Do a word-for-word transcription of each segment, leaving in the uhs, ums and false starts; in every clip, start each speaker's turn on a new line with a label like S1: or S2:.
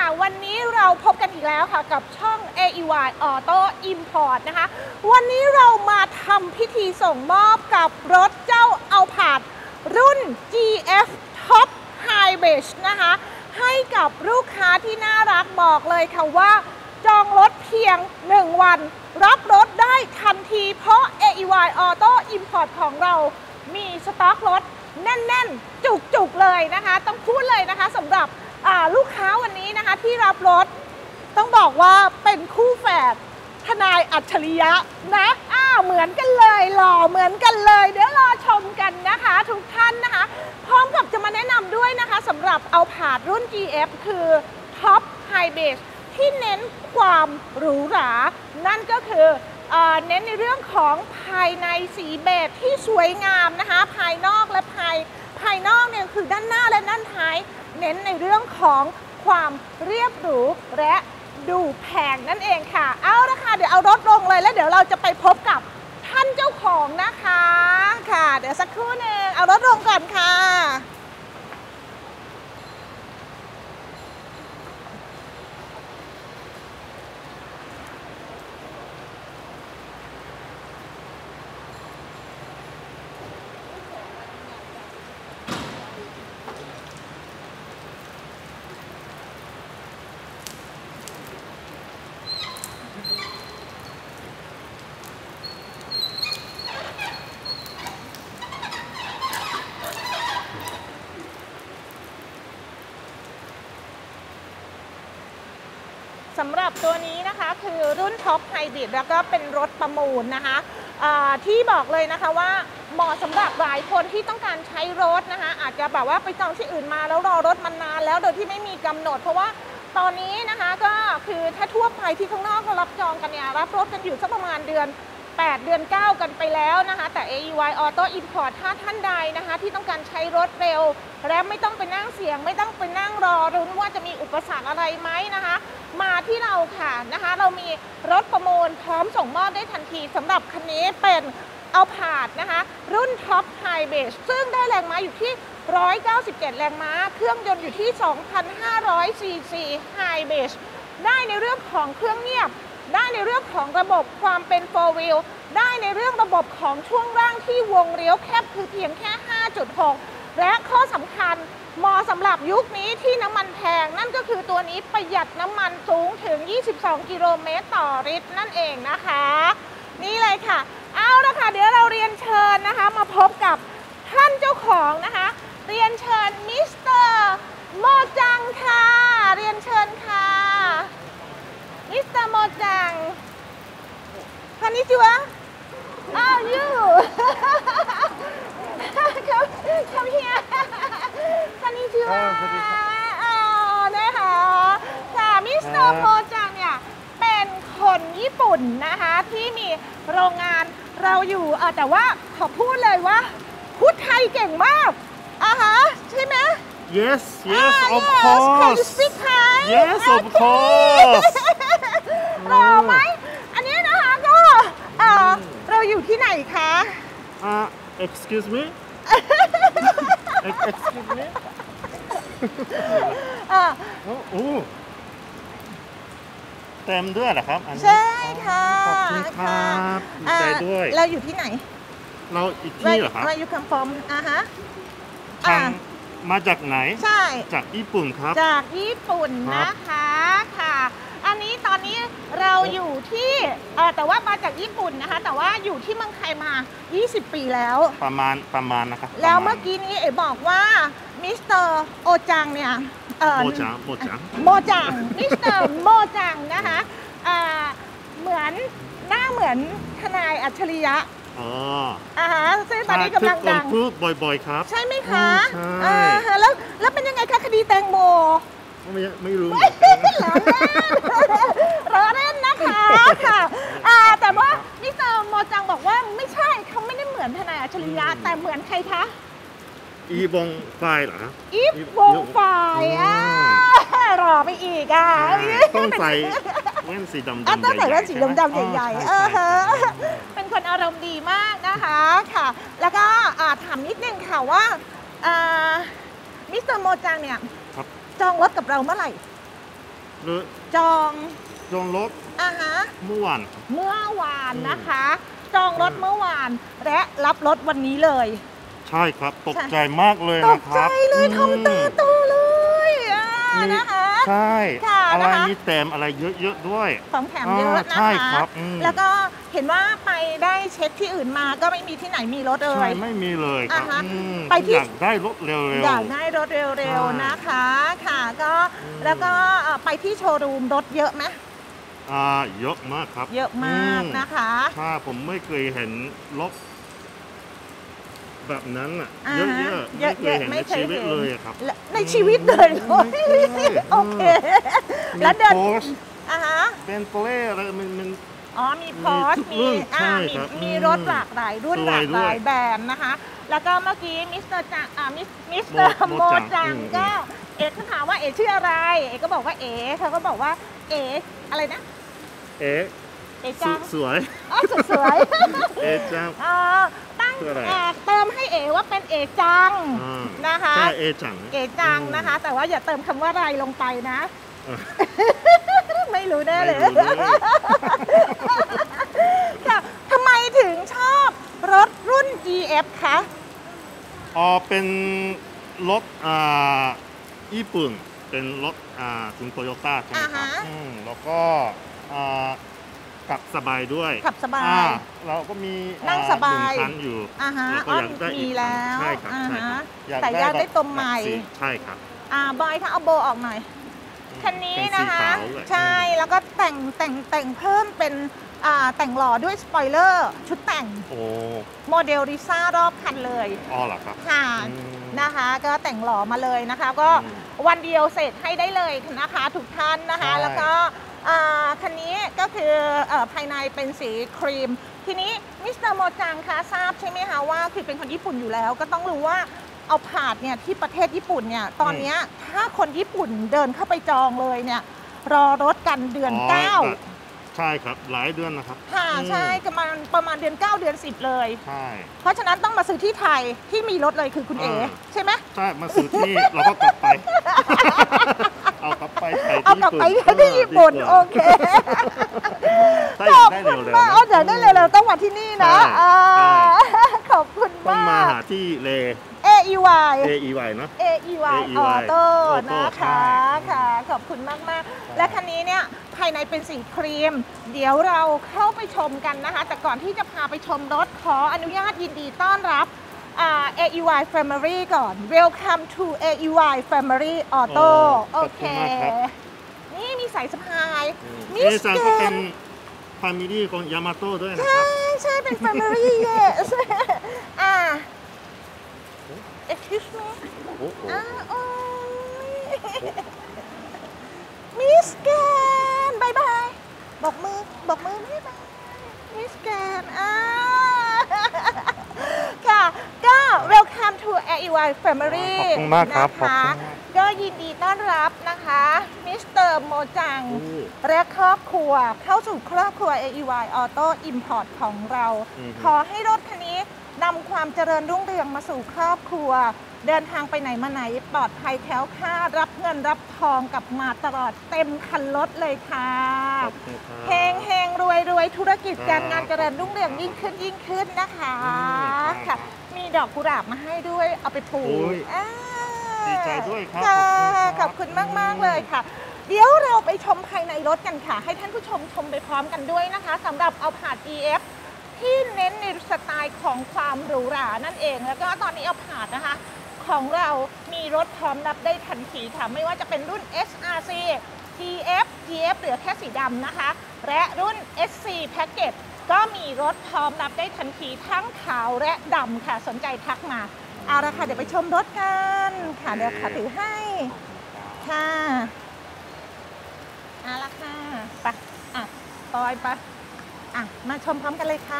S1: ค่ะวันนี้เราพบกันอีกแล้วค่ะกับช่อง เอ อี วาย Auto Import นะคะวันนี้เรามาทำพิธีส่งมอบกับรถเจ้าเอาผาดรุ่น จี เอฟ Top Hybrid นะคะให้กับลูกค้าที่น่ารักบอกเลยค่ะว่าจองรถเพียงหนึ่งวันรับรถได้ทันทีเพราะ เอ อี วาย Auto Import ของเรามีสต็อกรถแน่นๆจุกๆเลยนะคะต้องพูดเลยนะคะสำหรับลูกค้าวันนี้นะคะที่รับรถต้องบอกว่าเป็นคู่แฝดทนายอัจฉริยะนะอ้าเหมือนกันเลยหล่อเหมือนกันเลยเดี๋ยวรอชมกันนะคะทุกท่านนะคะพร้อมกับจะมาแนะนำด้วยนะคะสำหรับเอาผาดรุ่น จี เอฟ คือ Top Hybrid ที่เน้นความหรูหรานั่นก็คือเน้นในเรื่องของภายในสีเบจที่สวยงามนะคะภายนอกและภายภายนอกเนี่ยคือด้านหน้าและด้านท้ายเน้นในเรื่องของความเรียบหรูและดูแพงนั่นเองค่ะเอาละค่ะเดี๋ยวเอารถลงเลยแล้วเดี๋ยวเราจะไปพบกับท่านเจ้าของนะคะค่ะเดี๋ยวสักครู่หนึ่งเอารถลงก่อนค่ะสำหรับตัวนี้นะคะคือรุ่น Top Hybrid แล้วก็เป็นรถประมูลนะคะที่บอกเลยนะคะว่าเหมาะสำหรับหลายคนที่ต้องการใช้รถนะคะอาจจะแบบว่าไปจองที่อื่นมาแล้วรอรถมานานแล้วโดยที่ไม่มีกำหนดเพราะว่าตอนนี้นะคะก็คือถ้าทั่วไปที่ข้างนอกเรารับจองกันเนี่ยรับรถกันอยู่สักประมาณเดือนแปดเดือนเก้ากันไปแล้วนะคะแต่ เอ อี วาย Auto Import ถ้าท่านใดนะคะที่ต้องการใช้รถเร็วและไม่ต้องไปนั่งเสี่ยงไม่ต้องไปนั่งรอรุ้นว่าจะมีอุปสรรคอะไรไหมนะคะมาที่เราค่ะนะคะเรามีรถประมูลพร้อมส่งมอบได้ทันทีสำหรับคันนี้เป็นเอาผาดนะคะรุ่น Top Hybrid ซึ่งได้แรงม้าอยู่ที่หนึ่งร้อยเก้าสิบเจ็ดแรงม้าเครื่องยนต์อยู่ที่ สองพันห้าร้อย ซี ซี Hybrid ได้ในเรื่องของเครื่องเงียบได้ในเรื่องของระบบความเป็น โฟร์ วีล ได้ในเรื่องระบบของช่วงล่างที่วงเลี้ยวแคบคือเพียงแค่ ห้าจุดหก และข้อสำคัญเหมาะสำหรับยุคนี้ที่น้ำมันแพงนั่นก็คือตัวนี้ประหยัดน้ำมันสูงถึงยี่สิบสองกิโลเมตรต่อลิตรนั่นเองนะคะนี่เลยค่ะเอาละค่ะเดี๋ยวเราเรียนเชิญนะคะมาพบกับท่านเจ้าของนะคะเรียนเชิญมิสเตอร์โมจังค่ะเรียนเชิญค่ะมิสเตอร์โมจังคันนี้จิวะอ้าวยูcome here คันนี้จิวะอ๋อนะคะค่ะมิสเตอร์โมจังเนี่ยเป็นคนญี่ปุ่นนะคะที่มีโรงงานเราอยู่เออแต่ว่าขอพูดเลยว่าพูดไทยเก่งมากอ่ะฮะใช่ไหม
S2: Yes, yes, of course.
S1: Can you speak Thai?
S2: Yes, of course.
S1: รอไหมอันนี้นะคะก็เราอยู่ที่ไหนคะ
S2: Uh, excuse me? Excuse me? โอ้เต็มด้วยเหรอครับ
S1: ใช่ค่ะ
S2: ขอบคุณครับดีใจด้วย
S1: เราอยู่ที่ไหน
S2: เราอีกที่เหรอครับ
S1: เราอยู่คัมฟอมอ่ะฮะ
S2: ทางมาจากไหน
S1: ใช่
S2: จากญี่ปุ่นครับ
S1: จากญี่ปุ่นนะคะค่ะอันนี้ตอนนี้เราอยู่ที่แต่ว่ามาจากญี่ปุ่นนะคะแต่ว่าอยู่ที่เมืองไทยมายี่สิบปีแล้ว
S2: ประมาณประมาณนะครับ
S1: แล้วเมื่อกี้นี้เอ๋บอกว่ามิสเตอร์โอจังเนี่ย
S2: โมจังโมจัง
S1: โมจังมิสเตอร์โมจังนะคะเหมือนหน้าเหมือนทนายอัจฉริยะ
S2: อ๋อ
S1: อ่าฮะซึ่งตอนนี้กำลังดัง
S2: พูดบ่อยๆครับ
S1: ใช่ไหมคะอ่าฮะแล้วแล้วเป็นยังไงคะคดีแตงโม
S2: ไม่ไม่รู้
S1: ล้อเล่นนะคะค่ะอ่าแต่ว่ามิสเตอร์โมจังบอกว่าไม่ใช่เขาไม่ได้เหมือนทนายอัจฉริยะแต่เหมือนใครคะ
S2: อีวงไฟเหรอ
S1: อีวงไฟอ่ารอไปอีกอ่ะ
S2: ต้องใส่แว่นสีดำๆ
S1: ต้องใส่แว่นสีดำๆใหญ่ๆเออฮะเป็นคนอารมณ์ดีมากนะคะค่ะแล้วก็ถามนิดนึงค่ะว่ามิสเตอร์โมจังเนี่ยจองรถกับเราเมื่อไหร่
S2: หรือ
S1: จอง
S2: จองรถ
S1: อ่ะฮะ
S2: เมื่อวาน
S1: เมื่อวาน
S2: อืม
S1: นะคะ จองรถเมื่อวานและรับรถวันนี้เลย
S2: ใช่ครับตก
S1: ใช่
S2: ใจมากเลย
S1: ต
S2: นะ
S1: ก
S2: ค
S1: ใจ
S2: รับ
S1: เลย
S2: อืม
S1: ทำตาโตเลยอ่า
S2: มี
S1: นะคะ
S2: ใช่
S1: ค่ะ
S2: อะไร
S1: นะคะ
S2: มีแต้มอะไรเยอะๆด้วย
S1: ของแถมเยอะ
S2: อ่า
S1: นะ
S2: ใช่
S1: คะ
S2: ครับอืม
S1: แล้วก็เห็นว่าไปได้เช็คที่อื่นมาก็ไม่มีที่ไหนมีรถเล
S2: ใช่
S1: ย
S2: ไม่มีเลยครับ
S1: อ่าฮะ
S2: อืม
S1: ไปที่
S2: อยากได้รถเร็วๆ
S1: อยากได้รถเร็ว
S2: ใช่
S1: ๆนะคะค่ะก็
S2: อืม
S1: แล้วก็เอ่อไปที่โชว์รูมรถเยอะไหม
S2: อ่าเยอะมากครับ
S1: เยอะมาก
S2: อื
S1: นะคะ
S2: ถ้าผมไม่เคยเห็นรถแบบนั้นอ่ะ
S1: อ่า
S2: เยอะ
S1: เย
S2: ๆ
S1: อะ
S2: ไม่เคยเห็นในชีวิต
S1: ไม่เคยเห็น
S2: เลยอะครับ
S1: และในชีวิตเลยเหรอ
S2: ไม่เคย
S1: โอเค
S2: มี
S1: แล้วเดิน
S2: โพส
S1: อ่ะฮะ
S2: เป็นโปเล่อะไรมันมัน
S1: อ๋อมีพอร์ช
S2: มี
S1: มี
S2: ทุกรุ่น
S1: อ่า
S2: ใช่
S1: มี
S2: ครับ
S1: มี
S2: อืม
S1: รถหลากหลายรุ่น
S2: ส
S1: ห
S2: ว
S1: ลาย ก
S2: ด้วย
S1: หลายแบรนด์นะคะ แล้วก็เมื่อกี้มิสเตอร์จังอ่ามิสมิสเตอร์
S2: โม
S1: โม
S2: จัง
S1: จัง
S2: อืม
S1: ก็เอกเขาถามว่าเอกชื่ออะไร เอกก็บอกว่าเอกเขาก็บอกว่าเอกอะไรนะ
S2: เอ๊ะ
S1: เอก
S2: ส
S1: จัง
S2: สวย
S1: อ๋อสวย
S2: เอ๊ะจัง
S1: ๆ อ่าตั้ง
S2: คืออะไร
S1: อ่าเติมให้เอกว่าเป็นเอกจัง
S2: อ่า
S1: นะคะ
S2: ใช่เอ๊ะจัง
S1: เอกจัง
S2: อืม
S1: นะคะ แต่ว่าอย่าเติมคำว่าไรลงไปนะ
S2: อ่ะ
S1: ไม่รู้แน่เลย
S2: ไม่รู้เลย
S1: ค่ะทำไมถึงชอบรถรุ่น จี เอฟ คะ
S2: อ๋อเป็นรถอ่าญี่ปุ่นเป็นรถอ่าถึงโตโยต้าใช่ไหมครับ
S1: อ่าฮะ
S2: อืมแล้วก็อ่าขับสบายด้วย
S1: ขับสบาย
S2: อ่เราก็มี
S1: นั่ง
S2: อ่
S1: สบาย
S2: หนึ่งคันอยู่
S1: อ่าฮะ
S2: เราก็
S1: อ้อ
S2: อยากได้อี
S1: มี
S2: ก
S1: แล้ว
S2: ใช่ครับ
S1: อ่า
S2: ใช่ค
S1: ฮะ
S2: รับ
S1: แต่อยากได้
S2: แบบ
S1: ตัวใหม่
S2: แบบสีใช่ครับ
S1: อ่าบอยถ้าเอาโบออกหน่อย คันนี้
S2: เป็น
S1: นะ
S2: สี
S1: คะ
S2: ขาวเลย
S1: ใช่
S2: อืม
S1: แล้วก็แต่งแต่งแต่งเพิ่มเป็นอ่าแต่งหล่อด้วยสปอยเลอร์ชุดแต่ง
S2: โอ้
S1: โมเดลริซ่ารอบคันเลย
S2: อ๋อเหรอครับ
S1: ค่ะ
S2: อืม
S1: นะคะก็แต่งหล่อมาเลยนะคะ ก็
S2: อืม
S1: วันเดียวเสร็จให้ได้เลยนะคะทุกท่านนะคะ
S2: ใช่
S1: แล้วก็อ่าคันนี้ก็คือเอ่อภายในเป็นสีครีม ทีนี้มิสเตอร์โมจังคะทราบใช่ไหมคะว่าคือเป็นคนญี่ปุ่นอยู่แล้ว ก็ต้องรู้ว่าเอาผาดเนี่ยที่ประเทศญี่ปุ่นเนี่ยตอนเนี้ยถ้าคนญี่ปุ่นเดินเข้าไปจองเลยเนี่ยรอรถกันเดือน
S2: อ๋อ
S1: เก้า
S2: แต่ใช่ครับหลายเดือนนะครับ
S1: ค่ะ
S2: อืม
S1: ใช่ประมาณประมาณเดือนเก้าเดือนสิบเลย
S2: ใช่
S1: เพราะฉะนั้นต้องมาซื้อที่ไทยที่มีรถเลยคือคุณเอ๋
S2: อ่า
S1: ใช่ไหม
S2: ใช่มาซื้อที่ เราก็กลับไป เอากลับไปไทย
S1: เอา
S2: ที่
S1: กลับไป
S2: ญี่ปุ่น
S1: ที่ญี่ปุ่น
S2: ดีกว่า
S1: โอเค
S2: ถ้าอยากได้เร็วๆ
S1: มาก
S2: นะ
S1: เอาอยากได้เร็วๆต้องมาที่นี่นะ
S2: ใช่
S1: อ่า
S2: ใช่
S1: ขอบคุณ
S2: ต้อง
S1: มาม
S2: าก หาที่เล
S1: เอ อี วาย
S2: A E Y เนอะ
S1: เอ อี วาย
S2: เอ อี
S1: อ
S2: วาย
S1: อโต้
S2: Auto
S1: นะคะ
S2: ใช่
S1: ค่ะ ขอบคุณมากมากๆและคันนี้เนี่ยภายในเป็นสีครีม เดี๋ยวเราเข้าไปชมกันนะคะ แต่ก่อนที่จะพาไปชมรถขออนุญาตยินดีต้อนรับอ่า เอ อี วาย Family ก่อน Welcome to เอ อี วาย Family Auto
S2: โอ้
S1: โอ
S2: ขอบ
S1: เค
S2: คุณมากครับ
S1: นี่มีสายสะพายมิ
S2: เอ
S1: ส
S2: ซัง
S1: เก
S2: ก็เป็น
S1: น
S2: ฟามิลี่ของยามาโต้ด้วยนะค
S1: ใช่
S2: รับ
S1: ใช่เป็น Family yes อ่า excuse me
S2: โอ้โห
S1: อ่าโอ้ยมิสแกนบายบายบอกมือบอกมือไม่บายมิสแกนอ่าค่ะก็ welcome to เอ อี วาย Family
S2: ขอบคุณมากครับ
S1: นะ
S2: ขอบ
S1: คะ
S2: คุณมาก
S1: ก็ยินดีต้อนรับนะคะมิสเตอร์โมจัง
S2: โอ้
S1: และครอบครัวเข้าสู่ครอบครัว เอ อี วาย Auto Import ของเรา
S2: อือฮึ
S1: ขอให้รถคันนี้นำความเจริญรุ่งเรืองมาสู่ครอบครัว เดินทางไปไหนมาไหนปลอดภัยแคล้วคลาดรับเงินรับทองกลับมาตลอดเต็มคันรถเลยค่ะ
S2: ขอบคุณครับ
S1: เฮงเฮงรวยรวยธุรกิจการงาน
S2: ครับ
S1: เจริญรุ่งเรืองยิ่งขึ้นยิ่งขึ้นนะคะ
S2: อืมครั
S1: ค่ะ
S2: บ
S1: มีดอกกุหลาบมาให้ด้วยเอาไปปลู
S2: โอ้
S1: ก
S2: ย
S1: อ่า
S2: ดีใจด้วยครับ
S1: ค่ะข
S2: ข
S1: อ
S2: อ
S1: บบ
S2: คุ
S1: คุณ
S2: ณ
S1: มาก
S2: ครั
S1: มาก
S2: บ
S1: ๆเลยค่ะ เดี๋ยวเราไปชมภายในรถกันค่ะ ให้ท่านผู้ชมชมไปพร้อมกันด้วยนะคะสำหรับเอาผาด อี เอฟ ที่เน้นในสไตล์ของความหรูหรานั่นเอง แล้วก็ตอนนี้เอาผาดนะคะ ของเรามีรถพร้อมรับได้ทันทีค่ะ ไม่ว่าจะเป็นรุ่น เอส อาร์ ซี ที เอฟ ที เอฟ เหลือแค่สีดำนะคะ และรุ่น เอส ซี Package ก็มีรถพร้อมรับได้ทันทีทั้งขาวและดำค่ะ สนใจทักมา เอาละค่ะ เดี๋ยวไปชมรถกันค่ะ เดี๋ยวขอถือให้ ค่ะเอาละค่ะไปอ่ะปอยไปอ่ะ มาชมพร้อมกันเลยค่ะ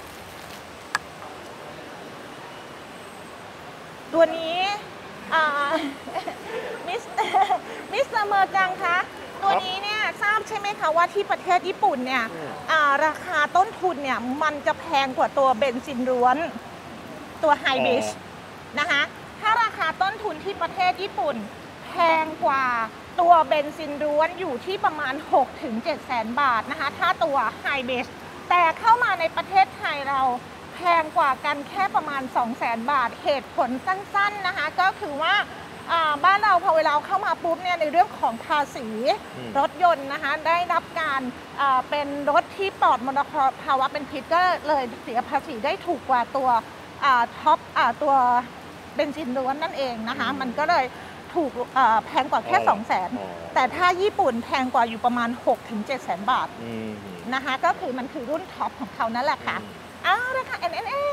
S1: ตัวนี้อ่า มิสมิสเตอร์เมอร์จังคะ ตัวนี้เนี่ยทราบใช่ไหมคะว่าที่ประเทศญี่ปุ่นเนี่ยอ่าราคาต้นทุนเนี่ยมันจะแพงกว่าตัวเบนซินล้วน ตัวไฮบริดนะคะ ถ้าราคาต้นทุนที่ประเทศญี่ปุ่นแพแพงกว่าตัวเบนซินล้วนอยู่ที่ประมาณ หกถึงเจ็ด แสนบาทนะคะถ้าตัวไฮเบสแต่เข้ามาในประเทศไทยเราแพงกว่ากันแค่ประมาณ สองแสนบาทเหตุผลสั้นๆนะคะก็คือว่าบ้านเราพอเวลาเข้ามาปุ๊บเนี่ยในเรื่องของภาษีรถยนต์นะคะได้รับการเป็นรถที่ปลอดมลภาวะเป็นพิษก็เลยเสียภาษีได้ถูกกว่าตัวท็อปตัวเบนซินล้วนนั่นเองนะคะมันก็เลยถูกแพงกว่าแค่ สองแสน แต่ถ้าญี่ปุ่นแพงกว่าอยู่ประมาณ หกถึงเจ็ด แสนบาทนะคะก็คือมันคือรุ่นท็อปของเขานั่นแหละค่ะเอาละค่ะ เอ็น เอ็น เอ็น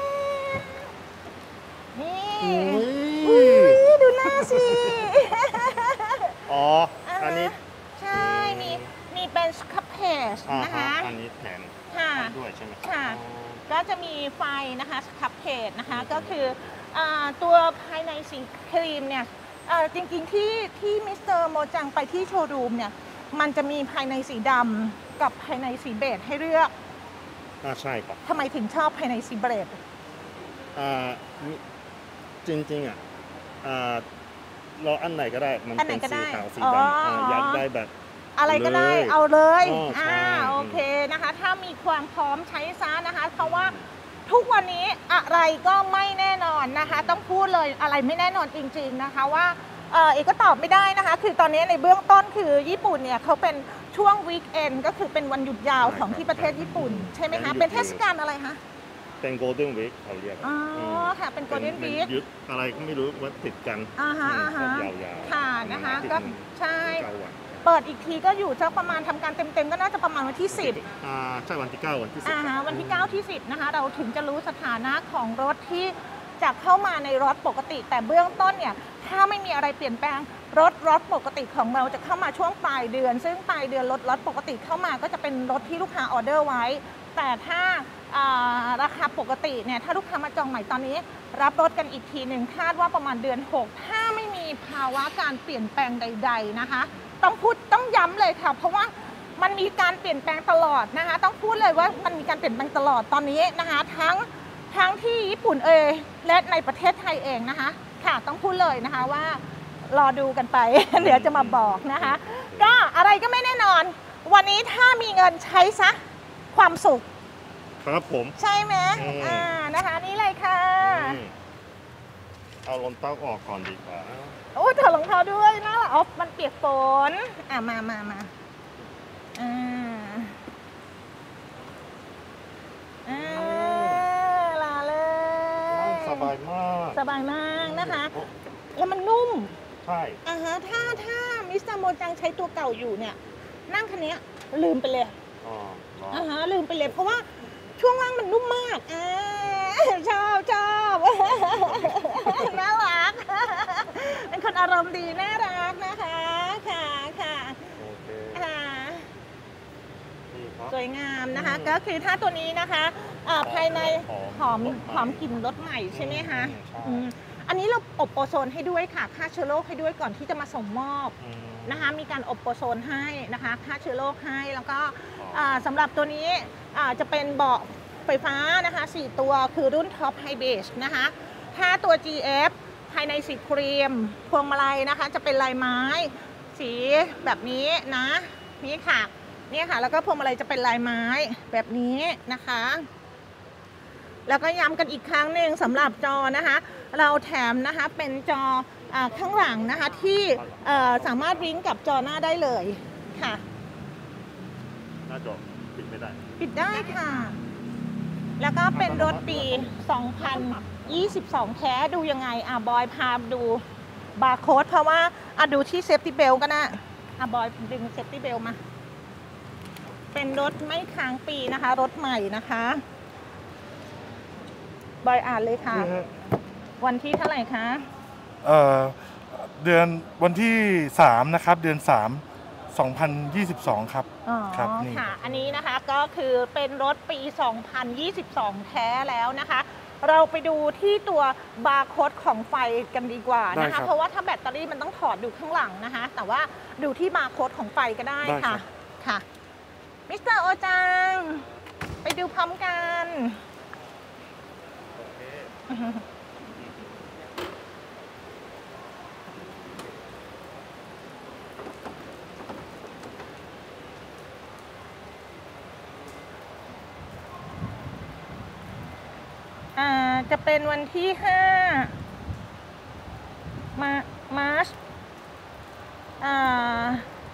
S1: นี่ดูหน้าสิ
S2: อ๋อ อันนี้
S1: ใช่ มีมีเป็นสครับเพจนะคะ
S2: อันนี้แถมด้วยใช่ไหม
S1: ค่ะก็จะมีไฟนะคะสครับเพจนะคะก็คือตัวภายในสีครีมเนี่ยจริงๆที่ที่มิสเตอร์โมจังไปที่โชว์รูมเนี่ยมันจะมีภายในสีดำกับภายในสีเบจให้เลือก
S2: อ่าใช่ครับ
S1: ทำไมถึงชอบภายในสีเบจ
S2: อ่าจริงๆอ่ะอ่าเราอันไหนก็ได้มันเป็นสีขาวสีดำอยากได้แบบ
S1: อะไรก็ได้เอาเลยอ่าโอเคนะคะถ้ามีความพร้อมใช้ซะนะคะเพราะว่าทุกวันนี้อะไรก็ไม่แน่นอนนะคะต้องพูดเลยอะไรไม่แน่นอนจริงๆนะคะว่าเออเอกก็ตอบไม่ได้นะคะคือตอนนี้ในเบื้องต้นคือญี่ปุ่นเนี่ยเขาเป็นช่วงวีคเอนด์ก็คือเป็นวันหยุดยาวของที่ประเทศญี่ปุ่นใช่ไหมคะเป็นเทศกาลอะไรคะ
S2: เป็นโกลเด้นวีคเขาเรียก
S1: อ๋อค่ะเป็นโกลเด้นวีค
S2: ยึดอะไรก็ไม่รู้ว่าติดกัน
S1: อ่าฮะอ่าฮะ
S2: ยาว
S1: ๆค่ะนะคะก็ใช่เปิดอีกทีก็อยู่จะประมาณทำการเต็มๆก็น่าจะประมาณวันที่สิบ
S2: อ่าใช่วันที่เก้าวันที่สิบ
S1: อ่าฮะวันที่เก้าที่สิบนะคะเราถึงจะรู้สถานะของรถที่จะเข้ามาในรถปกติแต่เบื้องต้นเนี่ยถ้าไม่มีอะไรเปลี่ยนแปลงรถรถปกติของเราจะเข้ามาช่วงปลายเดือนซึ่งปลายเดือนรถรถปกติเข้ามาก็จะเป็นรถที่ลูกค้าออเดอร์ไว้แต่ถ้าราคาปกติเนี่ยถ้าลูกค้ามาจองใหม่ตอนนี้รับรถกันอีกทีหนึ่งคาดว่าประมาณเดือนหกถ้าไม่มีภาวะการเปลี่ยนแปลงใดๆนะคะต้องพูดต้องย้ำเลยค่ะเพราะว่ามันมีการเปลี่ยนแปลงตลอดนะคะต้องพูดเลยว่ามันมีการเปลี่ยนแปลงตลอดตอนนี้นะคะทั้งทั้งที่ญี่ปุ่นเองและในประเทศไทยเองนะคะค่ะต้องพูดเลยนะคะว่ารอดูกันไป เดี๋ยวจะมาบอกนะคะก็อะไรก็ไม่แน่นอนวันนี้ถ้ามีเงินใช้ซะความสุข
S2: ครับผม
S1: ใช่ไหมอ่านะคะนี่เลยค่ะ
S2: เอารองเท้าออกก่อนดีกว่า
S1: โอ้ถอดรองเท้าด้วยนะอ๋อมันเปียกฝนอ่ะมามามาอ่าอ่าลาเลย
S2: สบายมาก
S1: สบายมากนะคะแล้วมันนุ่ม
S2: ใช่
S1: อ่าฮะถ้าถ้ามิสเตอร์โมจังใช้ตัวเก่าอยู่เนี่ยนั่งคันนี้ลืมไปเลย
S2: อ๋อ
S1: อ่าฮะลืมไปเลยเพราะว่าช่วงล่างมันนุ่มมากอ่าชอบชอบน่ารักเป็นคนอารมณ์ดีน่ารักนะคะค่ะค่ะ
S2: โอเค
S1: ค่ะสวยงามนะคะก็คือถ้าตัวนี้นะคะภายในหอมหอมกลิ่นรสใหม่ใช่ไหมคะอันนี้เราอบโอโซนให้ด้วยค่ะฆ่าเชื้อโรคให้ด้วยก่อนที่จะมาส่งมอบนะคะมีการอบโอโซนให้นะคะฆ่าเชื้อโรคให้แล้วก็สำหรับตัวนี้จะเป็นเบาะไฟฟ้านะคะสี่ตัวคือรุ่นท็อปไฮเบสนะคะถ้าตัว จี เอฟ ภายในสีครีมพวงมาลัยนะคะจะเป็นลายไม้สีแบบนี้นะนี่ค่ะนี่ค่ะแล้วก็พวงมาลัยจะเป็นลายไม้แบบนี้นะคะแล้วก็ย้ำกันอีกครั้งหนึ่งสำหรับจอนะคะเราแถมนะคะเป็นจอข้างหลังนะคะที่สามารถลิงก์กับจอหน้าได้เลยค่ะ
S2: หน้าจอปิดไม่ได้
S1: ปิดได้ค่ะแล้วก็เป็นรถปี สองพันยี่สิบสอง แท้ดูยังไงอ่ะบอยพาดูบาร์โค้ดเพราะว่าอ่ะดูที่เซฟตี้เบลก็นะอ่ะบอยดึงเซฟตี้เบลมาเป็นรถไม่ค้างปีนะคะรถใหม่นะคะบอยอ่านเลยค่ะวันที่เท่าไหร่คะ
S3: เอ่อเดือนวันที่สามนะครับเดือนสามสองพันยี่สิบสองครับ
S1: อ๋อค่ะอันนี้นะคะก็คือเป็นรถปีสองพันยี่สิบสองแท้แล้วนะคะเราไปดูที่ตัวบาร์โค้ดของไฟกันดีกว่านะคะเพราะว่าถ้าแบตเตอรี่มันต้องถอดดูข้างหลังนะคะแต่ว่าดูที่บาร์โค้ดของไฟก็ได้ค่ะค่ะมิสเตอร์โอจังไปดูพร้อมกันจะเป็นวันที่ห้ามามาร์ชอ่า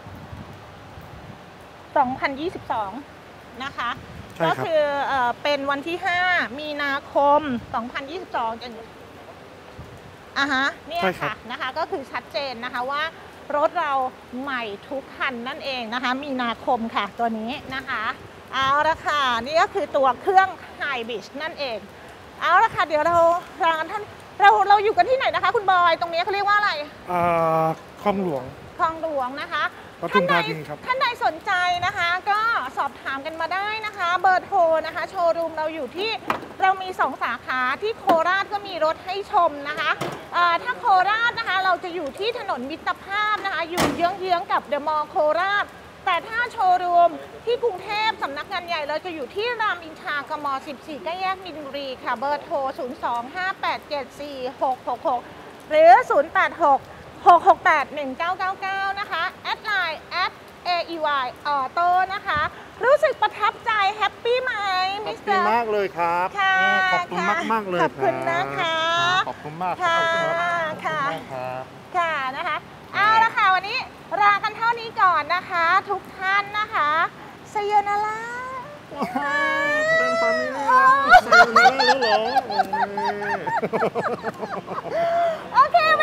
S1: สองพันยี่สิบสองนะคะ
S3: ใช่
S1: ก็
S3: ครับ
S1: คือเอ่อเป็นวันที่ห้ามีนาคมสองพันยี่สิบสองจะอ่ะฮะเนี่ย
S3: ใช่ครับ
S1: ค่ะนะคะก็คือชัดเจนนะคะว่ารถเราใหม่ทุกคันนั่นเองนะคะมีนาคมค่ะตัวนี้นะคะเอาละค่ะนี่ก็คือตัวเครื่องไฮบริดนั่นเองเอาละค่ะเดี๋ยวเราเราท่านเราเราอยู่กันที่ไหนนะคะคุณบอยตรงนี้เขาเรียกว่าอะไร
S3: อ่าคลองหลวง
S1: คลองหลวงนะคะ
S3: ปทุ
S1: ท่าม นใด
S3: ธานีครับ
S1: ท่านใดสนใจนะคะ ก็สอบถามกันมาได้นะคะ เบอร์โทรนะคะ โชว์รูมเราอยู่ที่เรามีสองสาขาที่โคราชก็มีรถให้ชมนะคะเอ่อถ้าโคราชนะคะเราจะอยู่ที่ถนนมิตรภาพนะคะ อยู่เยื้องๆกับเดอะมอลล์โคราช แต่ถ้าโชว์รูมที่กรุงเทพสำนักงานใหญ่เราจะอยู่ที่รามอินทรากมสิบสี่ใกล้แยกมินบุรีค่ะ เบอร์โทร ศูนย์ สอง ห้า แปด เจ็ด สี่ หก หก หก หรือ ศูนย์ แปด หก หก หก แปด หนึ่ง เก้า เก้า เก้า นะคะแอดไลน์ แอด เอ อี วาย Auto นะคะ รู้สึกประทับใจแฮปปี้ไหมมิสเตอ
S2: ดี
S1: ร์
S2: มากเลยครับ
S1: ค่ะ
S2: ขอบคุณมากมากๆเลย
S1: ขอบคุณนะคะ
S2: รับขอบคุณมากครับ
S1: ค่ะ
S2: ขอบคุณ
S1: ค่ะ
S2: มากครับ
S1: ค่ะนะคะ เอาละค่ะ วันนี้ลากันเท่านี้ก่อนนะคะ ทุกท่านนะคะสยนารา
S2: เป็นฟามิลี่แล้วใส่มาแล้วเหรอ
S1: โอเค